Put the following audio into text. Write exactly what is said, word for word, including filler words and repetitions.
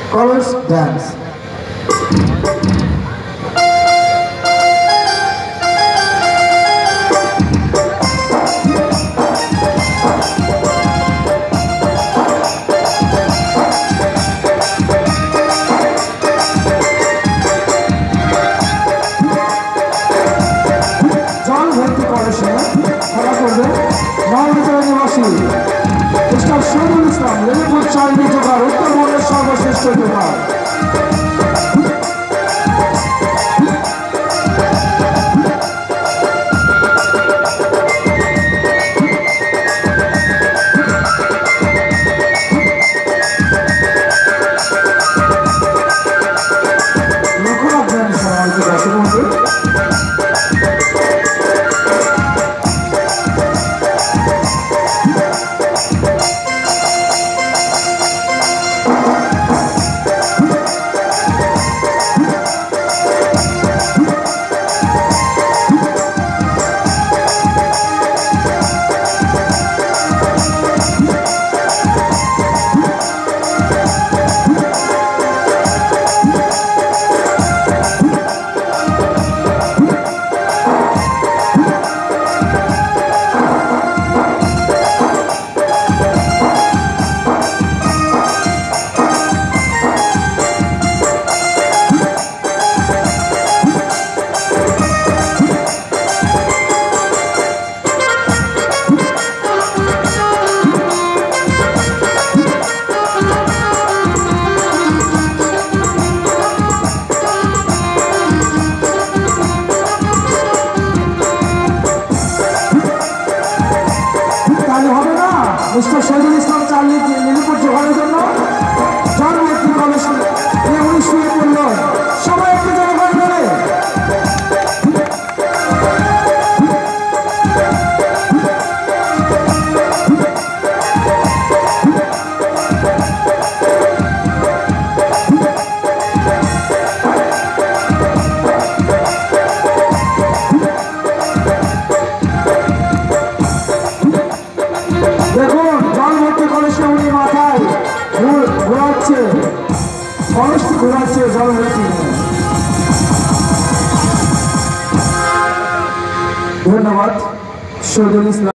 Colors dance. Ustad Shahidul Islam, Lilliput Chaldi Jogar, Uttarbangaler সর্বশ্রেষ্ঠ জোগাড়। লক্ষ্য রাখবেন সমাজ দর্শক বন্ধু। Ustad Shahidul Islam Charli Lilliput জোগাড়ের জন্য জন ব্যক্তি কমিশন উনি শুয়ে পড়ল সবাই একটু জনগণ করে ঘোরাচ্ছে ঘোরাচ্ছে জল ধন্যবাদ শহীদুল ইসলাম।